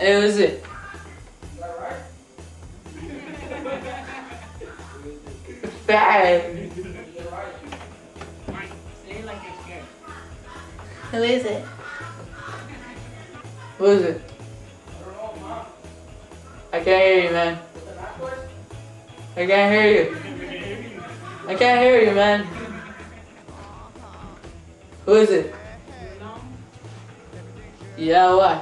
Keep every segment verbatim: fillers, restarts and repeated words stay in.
Hey, what is it? Is that right? Bad. Is it right? Say it like you're scared. Who is it? Who is it? I don't know, Mom. I can't hear you, man. What's the last word? I can't hear you. I can't hear you, man. Who is it? No? Yeah, what?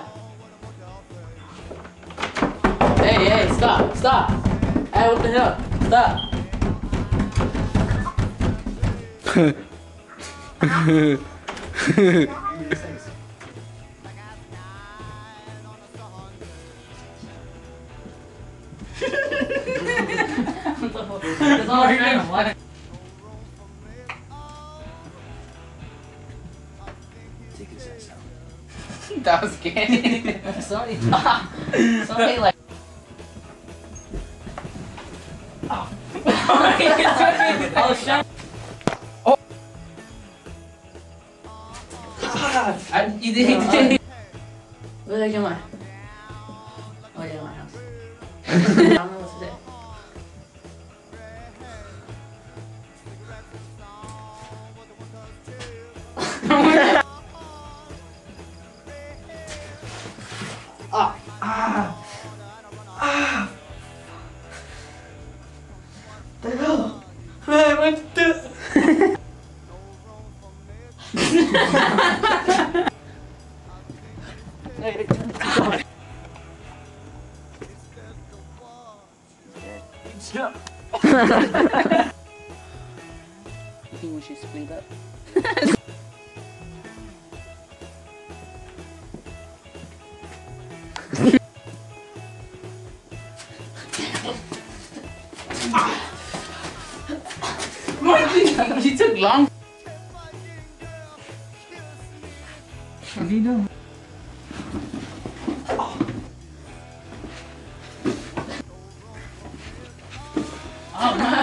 Hey, hey, stop, stop. Hey, what the hell? Stop. That's all I know. What? That was gay. Sorry. Sorry, like. Oh. Oh, shut. I, you did it. Where did I get mine? Oh, yeah, my house. I don't know what to say. Ah, ah, ah. The hell? Man, what the? You think we should split up? You took long. What are you doing? Oh, man.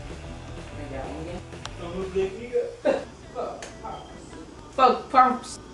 Fuck, pops.